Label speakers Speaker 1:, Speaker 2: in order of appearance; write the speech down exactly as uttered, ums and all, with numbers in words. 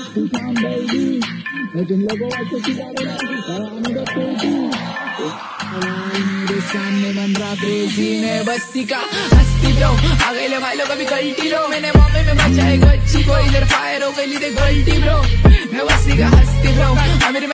Speaker 1: तुम लोगों मेरे सामने बन रहा क्रेजी ने बस्ती का हस्ती ब्रो आ गए ले भाई लोग अभी गलती रो मैंने मॉमे में बचाए गच्ची को इधर फायर हो गई देख गलती ब्रो मैं बस्ती का हस्ती ब्रो।